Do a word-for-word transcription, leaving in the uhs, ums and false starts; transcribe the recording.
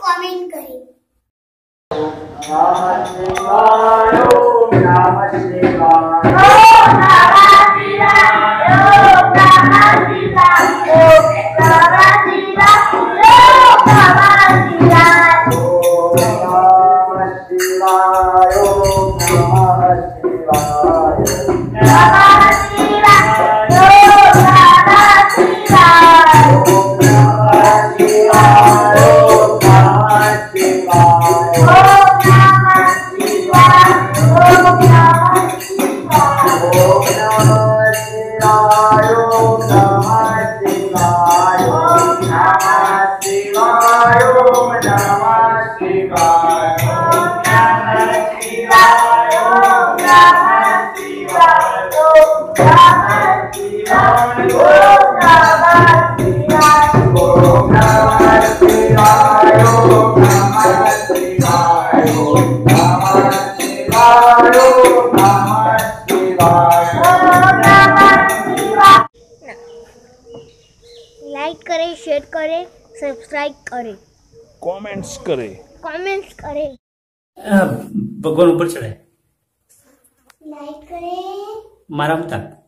Comment करें। नमः शिवाय ओम नमः शिवाय ओम नमः शिवाय ओम नमः शिवाय ओम नमः शिवाय ओम नमः शिवाय ओम नमः शिवाय ओम नमः शिवाय नमः शिवाय ओम नमः शिवाय ओम नमः शिवाय ओम नमः शिवाय ओम नमः शिवाय ओम नमः शिवाय ओम नमः शिवाय ओम नमः शिवाय ओम नमः शिवाय ओम नमः शिवाय ओम नमः शिवाय ओम नमः शिवाय ओम नमः शिवाय ओम नमः शिवाय ओम नमः शिवाय ओम नमः शिवाय ओम नमः शिवाय ओम नमः शिवाय ओम नमः शिवाय। लाइक करें, शेयर करें, सब्सक्राइब करें, कमेंट्स करें। कमेंट्स करें। भगवान ऊपर चढ़े लाइक करें। मारा तक